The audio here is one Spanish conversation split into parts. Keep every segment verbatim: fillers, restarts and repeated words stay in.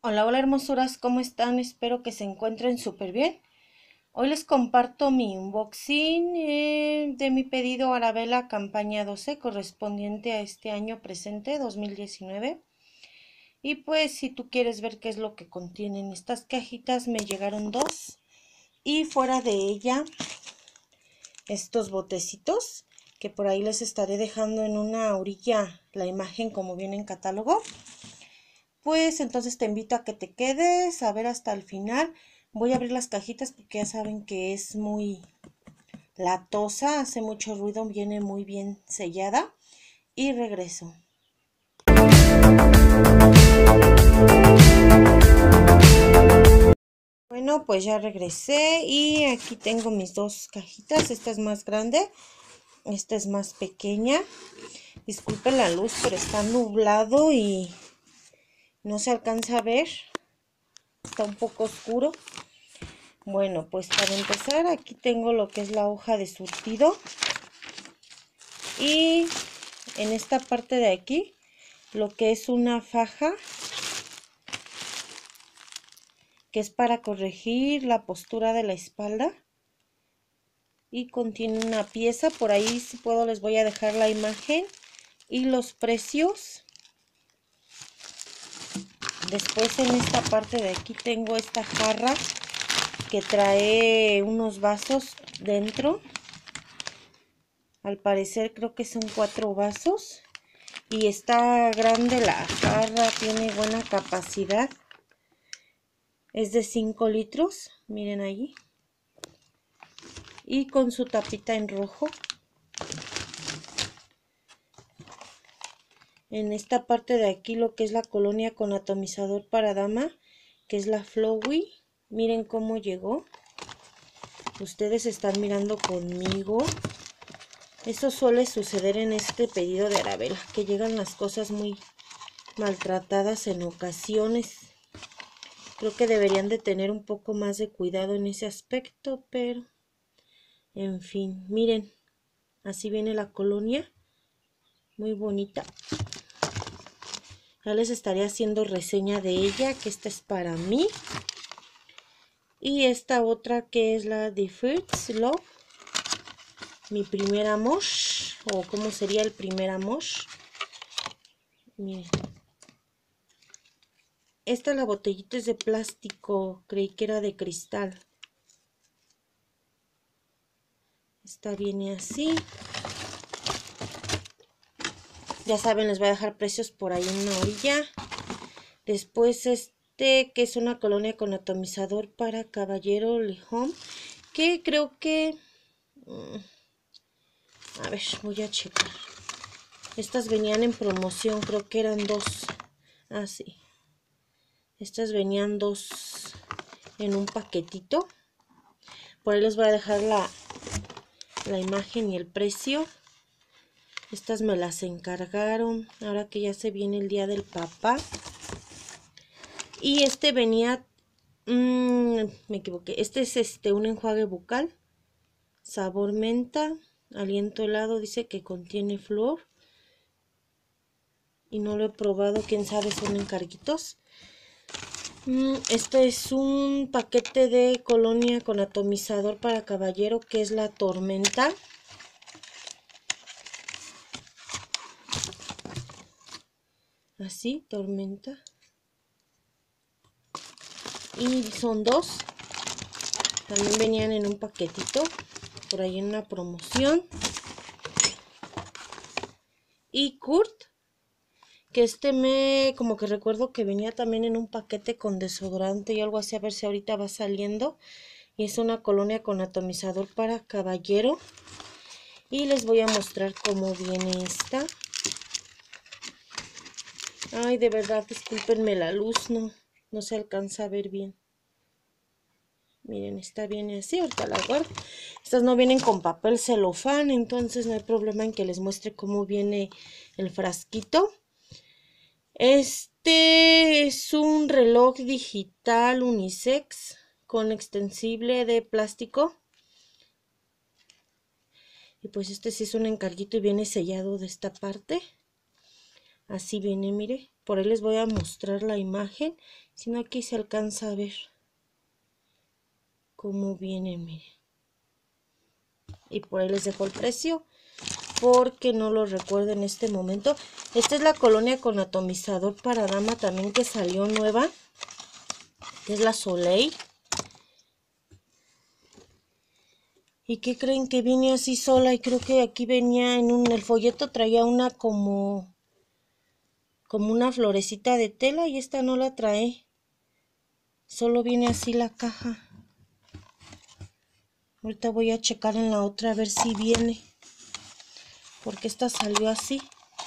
Hola, hola hermosuras, ¿cómo están? Espero que se encuentren súper bien. Hoy les comparto mi unboxing eh, de mi pedido Arabella campaña doce correspondiente a este año presente dos mil diecinueve. Y pues si tú quieres ver qué es lo que contienen estas cajitas, me llegaron dos. Y fuera de ella, estos botecitos que por ahí les estaré dejando en una orilla la imagen como viene en catálogo. Pues entonces te invito a que te quedes a ver hasta el final. Voy a abrir las cajitas porque ya saben que es muy latosa, hace mucho ruido, viene muy bien sellada. Y regreso. Bueno, pues ya regresé y aquí tengo mis dos cajitas. Esta es más grande, esta es más pequeña. Disculpen la luz, pero está nublado y no se alcanza a ver. Está un poco oscuro. Bueno, pues para empezar aquí tengo lo que es la hoja de surtido. Y en esta parte de aquí lo que es una faja que es para corregir la postura de la espalda. Y contiene una pieza, por ahí si puedo les voy a dejar la imagen y los precios. Después en esta parte de aquí tengo esta jarra que trae unos vasos dentro. Al parecer creo que son cuatro vasos. Y está grande la jarra, tiene buena capacidad. Es de cinco litros, miren allí. Y con su tapita en rojo. En esta parte de aquí lo que es la colonia con atomizador para dama, que es la Flowey. Miren cómo llegó. Ustedes están mirando conmigo. Eso suele suceder en este pedido de Arabella, que llegan las cosas muy maltratadas en ocasiones. Creo que deberían de tener un poco más de cuidado en ese aspecto, pero en fin, miren, así viene la colonia, muy bonita. Ya les estaré haciendo reseña de ella, que esta es para mí. Y esta otra que es la de First Love, mi primer amor, o cómo sería el primer amor. Miren. Esta la botellita es de plástico, creí que era de cristal. Esta viene así. Ya saben, les voy a dejar precios por ahí en una orilla. Después este, que es una colonia con atomizador para caballero Lejón, que creo que... A ver, voy a checar. Estas venían en promoción, creo que eran dos. Ah, sí. Estas venían dos en un paquetito. Por ahí les voy a dejar la, la imagen y el precio. Estas me las encargaron ahora que ya se viene el día del papá. Y este venía, mmm, me equivoqué, este es este un enjuague bucal, sabor menta, aliento helado, dice que contiene flúor. Y no lo he probado, quién sabe, son encarguitos. Mm, este es un paquete de colonia con atomizador para caballero, que es la tormenta. Así, tormenta. Y son dos. También venían en un paquetito, por ahí en una promoción. Y Kurt, que este me, como que recuerdo que venía también en un paquete con desodorante y algo así, a ver si ahorita va saliendo. Y es una colonia con atomizador para caballero. Y les voy a mostrar cómo viene esta. Ay, de verdad, discúlpenme la luz, no, no se alcanza a ver bien. Miren, esta viene así, ahorita la guardo. Estas no vienen con papel celofán, entonces no hay problema en que les muestre cómo viene el frasquito. Este es un reloj digital unisex con extensible de plástico. Y pues este sí es un encarguito y viene sellado de esta parte. Así viene, mire, por ahí les voy a mostrar la imagen, si no aquí se alcanza a ver cómo viene, miren. Y por ahí les dejo el precio porque no lo recuerdo en este momento. Esta es la colonia con atomizador para dama también que salió nueva, que es la Soleil. ¿Y qué creen? Que viene así sola, y creo que aquí venía en un, el folleto traía una como como una florecita de tela, y esta no la trae, solo viene así la caja. Ahorita voy a checar en la otra a ver si viene, porque esta salió así.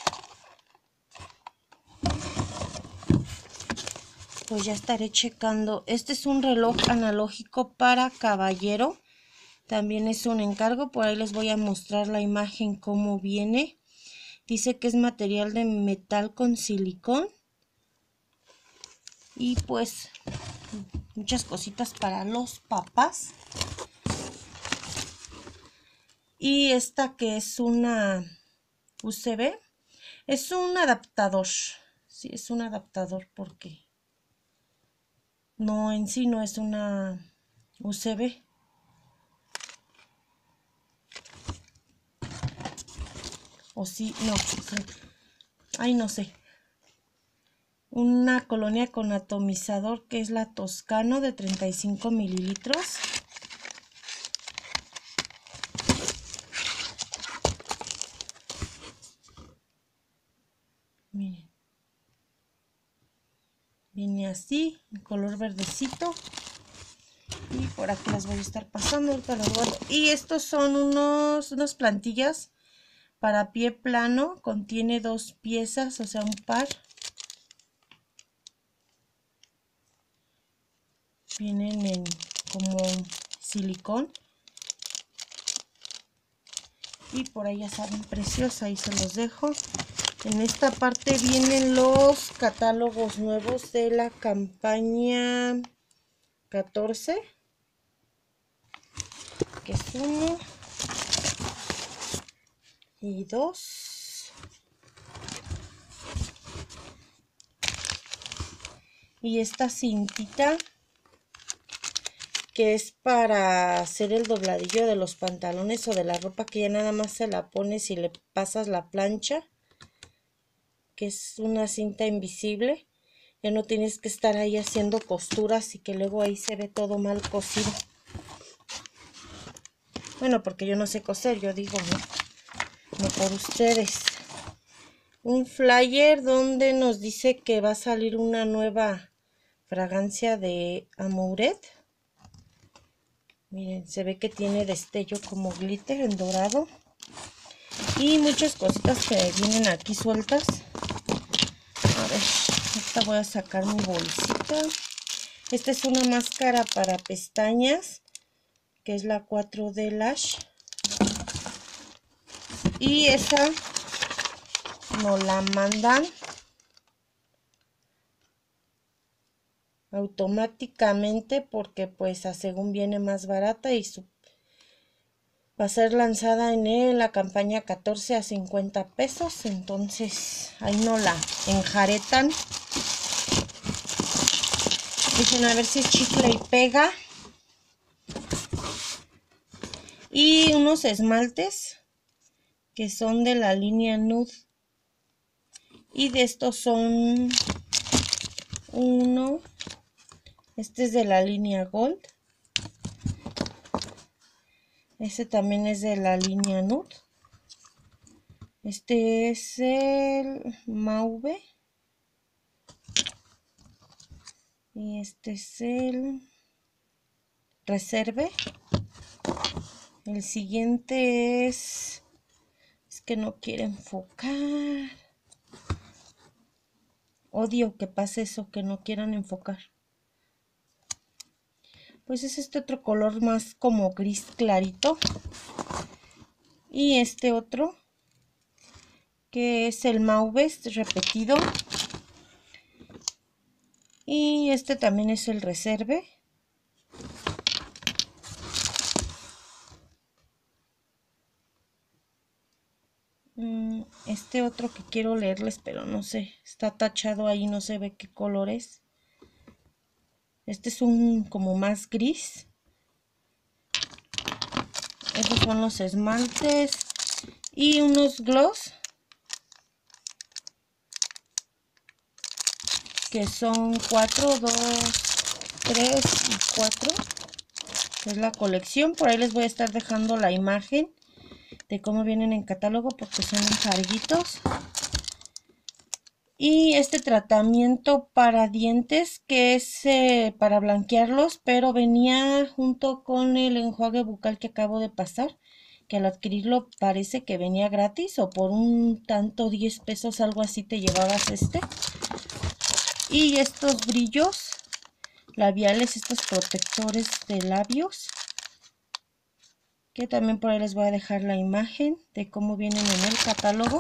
Pues ya estaré checando. Este es un reloj analógico para caballero, también es un encargo, por ahí les voy a mostrar la imagen cómo viene. Dice que es material de metal con silicón, y pues muchas cositas para los papás. Y esta que es una U S B, es un adaptador, sí, es un adaptador porque no, en sí no es una U S B. O sí, no, sí. Ay, no sé. Una colonia con atomizador que es la Toscano de treinta y cinco mililitros. Miren. Viene así, en color verdecito. Y por aquí las voy a estar pasando, ahorita las guardo. Y estos son unos, unas plantillas para pie plano. Contiene dos piezas, o sea, un par. Vienen en como silicón. Y por ahí ya saben, precios, ahí se los dejo. En esta parte vienen los catálogos nuevos de la campaña catorce, que es uno y dos. Y esta cintita que es para hacer el dobladillo de los pantalones o de la ropa, que ya nada más se la pones y le pasas la plancha, que es una cinta invisible. Ya no tienes que estar ahí haciendo costuras y que luego ahí se ve todo mal cosido. Bueno, porque yo no sé coser, yo digo, no, no por ustedes. Un flyer donde nos dice que va a salir una nueva fragancia de Amouret. Miren, se ve que tiene destello como glitter en dorado. Y muchas cositas que vienen aquí sueltas. A ver, esta voy a sacar mi bolsita. Esta es una máscara para pestañas, que es la cuatro D Lash. Y esa nos la mandan automáticamente porque pues a según viene más barata, y su, va a ser lanzada en el, la campaña catorce a cincuenta pesos. Entonces ahí no la enjaretan. Dicen a ver si es chicle y pega. Y unos esmaltes que son de la línea Nude. Y de estos son uno. Este es de la línea Gold. Este también es de la línea Nude. Este es el Mauve. Y este es el Reserve. El siguiente es... Es que no quiere enfocar. Odio que pase eso, que no quieran enfocar. Pues es este otro color más como gris clarito. Y este otro, que es el Mauve repetido. Y este también es el Reserve. este otro que quiero leerles, pero no sé, está tachado ahí, no se ve qué color es. Este es un como más gris. Estos son los esmaltes y unos gloss que son cuatro, dos, tres y cuatro. Es la colección. Por ahí les voy a estar dejando la imagen de cómo vienen en catálogo porque son encarguitos. Y este tratamiento para dientes que es eh, para blanquearlos, pero venía junto con el enjuague bucal que acabo de pasar, que al adquirirlo parece que venía gratis o por un tanto diez pesos, algo así, te llevabas este. Y estos brillos labiales, estos protectores de labios, que también por ahí les voy a dejar la imagen de cómo vienen en el catálogo.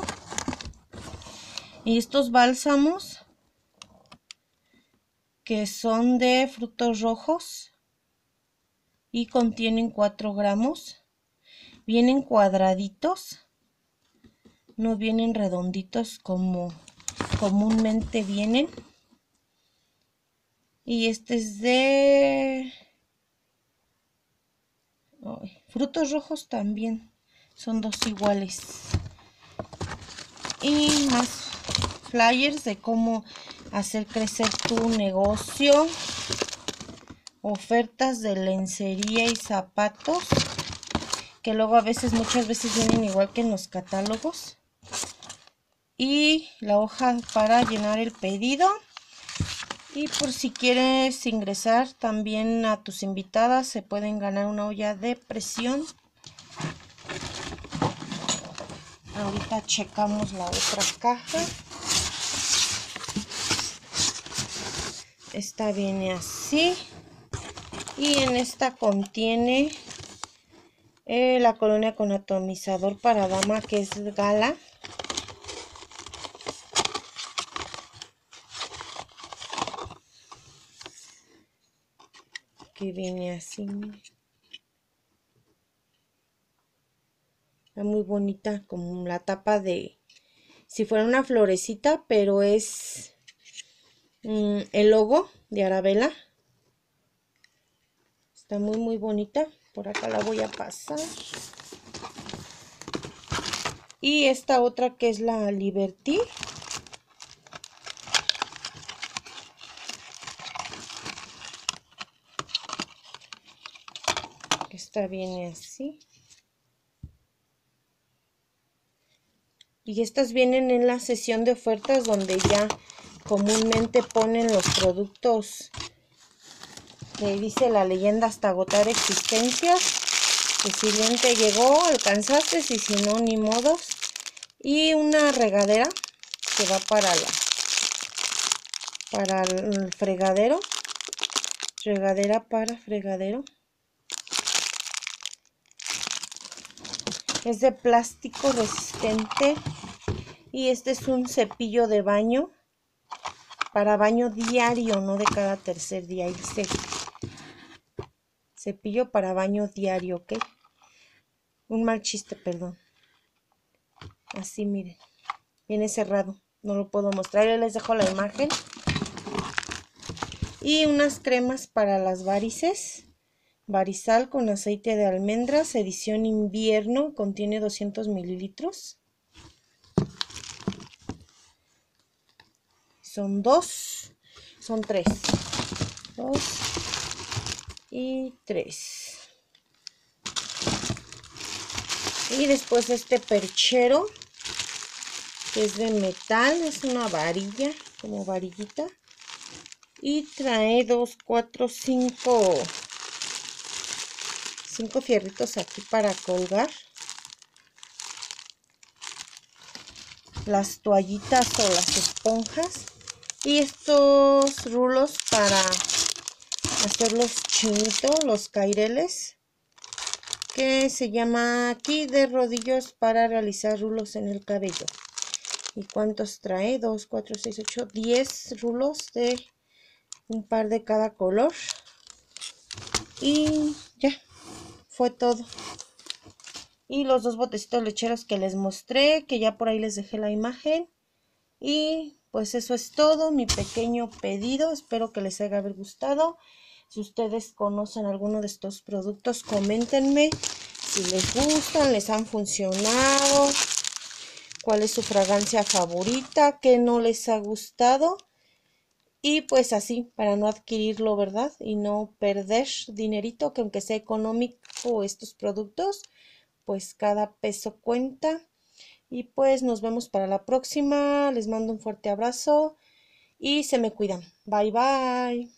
Y estos bálsamos que son de frutos rojos y contienen cuatro gramos. Vienen cuadraditos, no vienen redonditos como comúnmente vienen. Y este es de Ay, frutos rojos también, son dos iguales. Y más flyers de cómo hacer crecer tu negocio, ofertas de lencería y zapatos, que luego a veces, muchas veces vienen igual que en los catálogos. Y la hoja para llenar el pedido. Y por si quieres ingresar también a tus invitadas, se pueden ganar una olla de presión. Ahorita checamos la otra caja. Esta viene así. Y en esta contiene eh, la colonia con atomizador para dama, que es Gala. Que viene así. Está muy bonita, como la tapa de... si fuera una florecita, pero es mmm, el logo de Arabella. Está muy muy bonita. Por acá la voy a pasar. Y esta otra que es la Liberty. Esta viene así. Y estas vienen en la sesión de ofertas donde ya comúnmente ponen los productos. Le dice la leyenda hasta agotar existencias. Que si bien te llegó, alcanzaste, y si no, ni modos. Y una regadera que va para la para el fregadero. Regadera para fregadero. Es de plástico resistente. Y este es un cepillo de baño. Para baño diario, no de cada tercer día. Dice cepillo para baño diario, ¿ok? Un mal chiste, perdón. Así, miren. Viene cerrado. No lo puedo mostrar. Yo les dejo la imagen. Y unas cremas para las varices. Varizal con aceite de almendras, edición invierno, contiene doscientos mililitros. Son dos, son tres. Dos y tres. Y después este perchero, que es de metal, es una varilla, como varillita. Y trae dos, cuatro, cinco... cinco fierritos aquí para colgar las toallitas o las esponjas, y estos rulos para hacerlos chinitos, los caireles, que se llama aquí de rodillos para realizar rulos en el cabello. ¿Y cuántos trae? dos, cuatro, seis, ocho, diez rulos de un par de cada color. Y ya fue todo. y los dos botecitos lecheros que les mostré, que ya por ahí les dejé la imagen. Y pues eso es todo, mi pequeño pedido. Espero que les haya gustado. Si ustedes conocen alguno de estos productos, coméntenme si les gustan, les han funcionado, cuál es su fragancia favorita, qué no les ha gustado. Y pues así, para no adquirirlo, ¿verdad? Y no perder dinerito, que aunque sea económico estos productos, pues cada peso cuenta. Y pues nos vemos para la próxima. Les mando un fuerte abrazo y se me cuidan. Bye bye.